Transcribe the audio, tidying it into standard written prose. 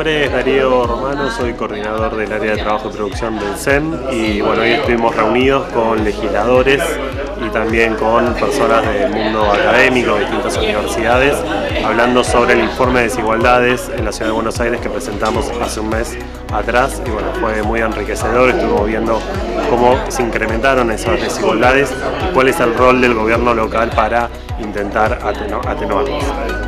nombre es Darío Romano, soy coordinador del área de trabajo y producción del CEN y bueno, hoy estuvimos reunidos con legisladores y también con personas del mundo académico de distintas universidades hablando sobre el informe de desigualdades en la ciudad de Buenos Aires que presentamos hace un mes atrás y bueno, fue muy enriquecedor. Estuvimos viendo cómo se incrementaron esas desigualdades y cuál es el rol del gobierno local para intentar atenuarlas.